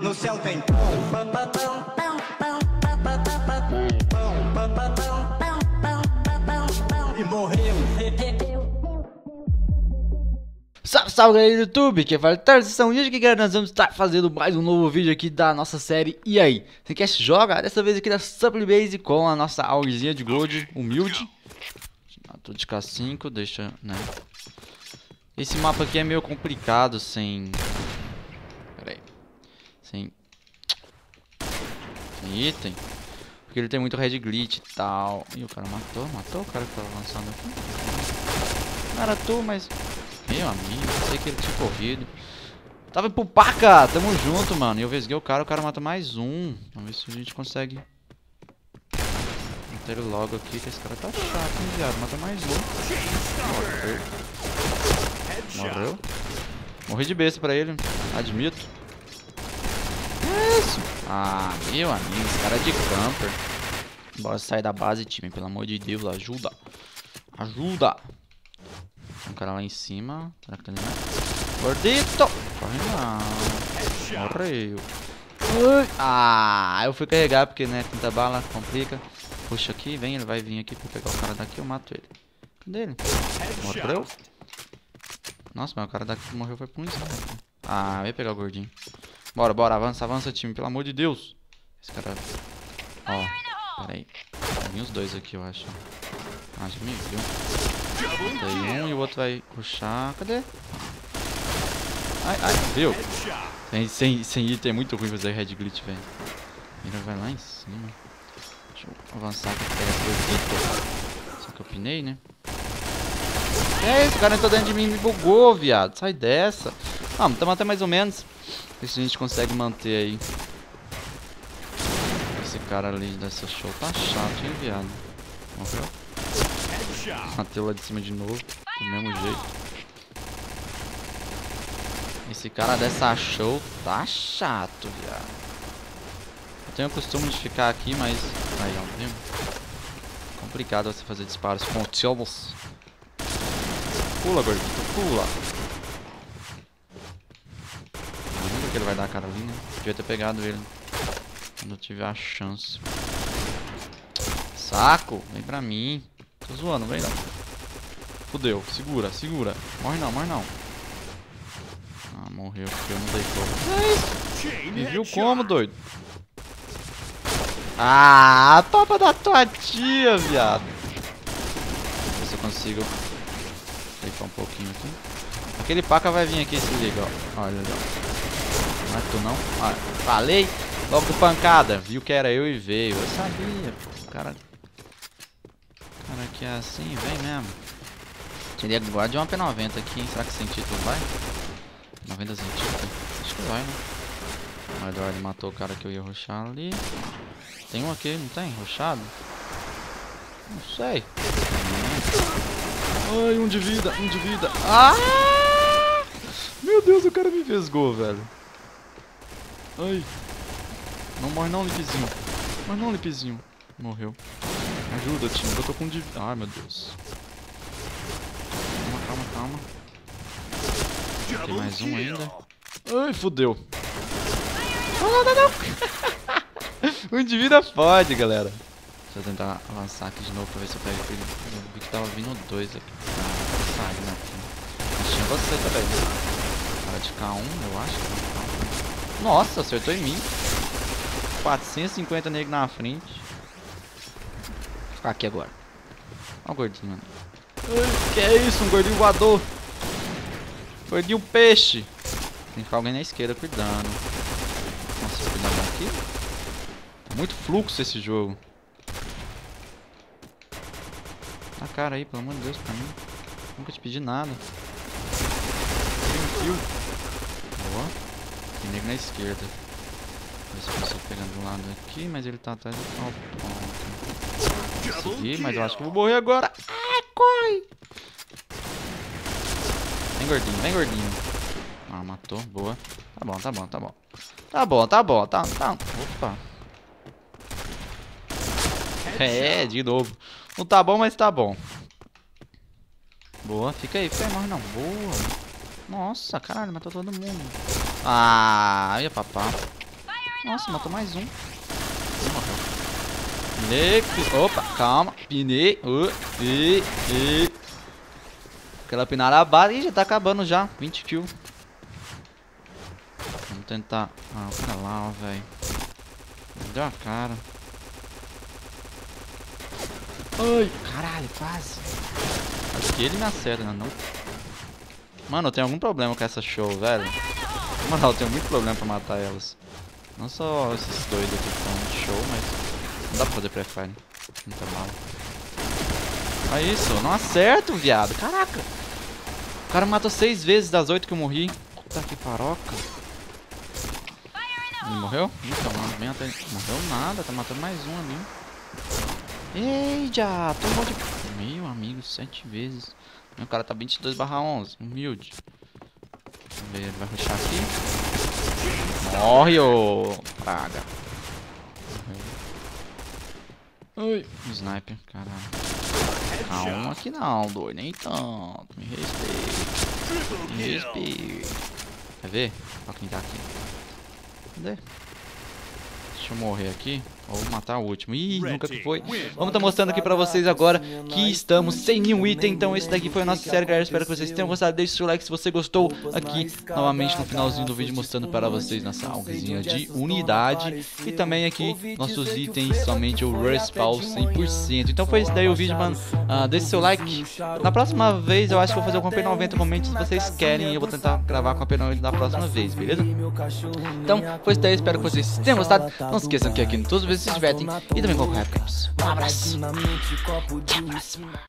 No céu tem e morreu. Salve, salve galera do YouTube, que é o Thales, e hoje aqui, galera, nós vamos estar fazendo mais um novo vídeo aqui da nossa série E aí? Você quer se joga? Dessa vez aqui da Supply Base com a nossa aurzinha de gold humilde. Tô de K5, deixa, né? Esse mapa aqui é meio complicado sem... Pera aí. Sem item. Porque ele tem muito red glitch e tal. Ih, o cara matou o cara que tava lançando aqui. Não era tu, mas... Meu amigo, sei que ele tinha corrido. Tava pro paca, tamo junto, mano. E eu vesguei o cara mata mais um. Vamos ver se a gente consegue manter ele logo aqui, que esse cara tá chato, hein, viado. Mata mais um. Morreu. Morri de besta pra ele, admito. Isso. Ah, meu amigo, esse cara é de camper. Bora sair da base, time, pelo amor de Deus, ajuda. Ajuda. Tem um cara lá em cima. Será que tá ali? Gordito! Corre não. Morreu. Ah, eu fui carregar porque, né, tanta bala complica. Puxa aqui, vem, ele vai vir aqui pra pegar o cara daqui, eu mato ele. Cadê ele? Morreu? Nossa, mas o cara daqui morreu foi por um sniper. Ah, eu ia pegar o gordinho. Bora, bora, avança, time, pelo amor de Deus. Esse cara... Ó, pera aí. Vai vir os dois aqui, eu acho. Ah, já me viu. Tem um e o outro vai puxar. Cadê? Ai, viu? Sem item é muito ruim fazer red glitch, velho. Ele vai lá em cima. Deixa eu avançar aqui pra pegar esse. Só que eu pinei, né? É isso, o cara entrou dentro de mim e me bugou, viado. Sai dessa. Não, estamos até mais ou menos. Ver se a gente consegue manter aí. Esse cara ali dessa show tá chato, hein, viado. Morreu? Matei lá de cima de novo, do mesmo jeito. Esse cara dessa show tá chato, viado. Eu tenho o costume de ficar aqui, mas... Aí, ó, viu? Complicado você fazer disparos com o Tchobos. Pula, gordito, pula. Ainda que ele vai dar a cara ali, né? Devia ter pegado ele quando eu tive a chance. Saco, vem pra mim. Tô zoando, vem não. Fudeu, segura. Morre não. Ah, morreu porque eu não dei fogo. Me viu como, doido? Ah, papa da tua tia, viado. Ver se eu consigo clipar um pouquinho aqui. Aquele paca vai vir aqui, se liga, ó. Olha, não é tu não? Olha, falei. Logo do pancada. Viu que era eu e veio. Eu sabia, pô. O cara que é assim, vem mesmo. Queria guardar uma P90 aqui, hein? Será que sem título vai? 90 sem título? Acho que vai, né? O Eduardo matou o cara que eu ia rushar ali. Tem um aqui, não tem? Rushado? Não sei. Ai, um de vida. Ah! Meu Deus, o cara me vesgou, velho. Ai. Não morre não, Lipizinho. Morre não, Lipizinho. Morreu. Ajuda, time, eu tô com de... Ai, meu Deus. Calma. Tem mais um ainda. Ai, fodeu. Não. Um de vida fode, galera. Deixa eu tentar avançar aqui de novo pra ver se eu pego ele. Eu vi que tava vindo dois aqui. Ah, sai, né? Mas tinha você também. Cara de K1, eu acho. Nossa, acertou em mim. 450 negros na frente. Vou ficar aqui agora. Olha o gordinho, mano. Ai, que é isso? Um gordinho voador. Gordinho peixe. Tem que ficar alguém na esquerda cuidando. Nossa, cuidado aqui. Tá muito fluxo esse jogo. Tá cara aí, pelo amor de Deus, pra mim. Nunca te pedi nada. Tem um fio. Boa. Tem nego na esquerda. Ver se eu consigo pegar do lado aqui, mas ele tá atrás do ponto. Consegui, mas eu acho que eu vou morrer agora. Ah, corre! Vem gordinho. Ah, matou, boa. Tá bom. Opa. É, de novo. Não tá bom, mas tá bom. Boa, fica aí, morre não. Boa. Nossa, caralho, matou todo mundo. Ah, ia papar. Nossa, matou mais um. Ele morreu. Opa, calma. Pinei. Aquela pinada a base. Ih, já tá acabando já. 20 kills. Vamos tentar. Ah, o cara lá, ó, velho. Deu a cara. Ai, caralho, quase. Acho que ele me acerta, não? Mano, eu tenho algum problema com essa show, velho. Na moral, eu tenho muito problema pra matar elas. Não só esses dois aqui que estão de show, mas não dá pra fazer pré-fire. Muita bala. Olha isso, eu não acerto, viado. Caraca. O cara matou 6 vezes das 8 que eu morri. Puta que paroca. Ele morreu? Então, mano, bem até... Morreu nada, tá matando mais um ali. Ei, já, tomou de... Meu amigo, 7 vezes. Meu cara tá 22/11, humilde. Vamos ver, ele vai rushar aqui. Morre, ô praga. Ai, sniper, caralho. Calma que não, doido, nem tanto. Me respeita. Me respeita. Quer ver? Olha quem tá aqui. Cadê? Deixa eu morrer aqui. Ou matar o último. Ih, nunca que foi. Vamos estar mostrando aqui pra vocês agora que estamos sem nenhum item. Então esse daqui foi a nossa série, galera. Espero que vocês tenham gostado. Deixe o seu like se você gostou. Aqui, novamente, no finalzinho do vídeo, mostrando para vocês nossa algozinha de unidade. E também aqui, nossos itens, somente o respawn 100%. Então foi esse daí o vídeo, mano. Deixe seu like. Na próxima vez, eu acho que vou fazer o Camp 90. Comente se vocês querem. Eu vou tentar gravar com a Camp 90 na próxima vez, beleza? Então, foi isso daí. Espero que vocês tenham gostado. Não se esqueçam que aqui no Todos os vídeos se divertem e também com o Rapcaps. Um abraço.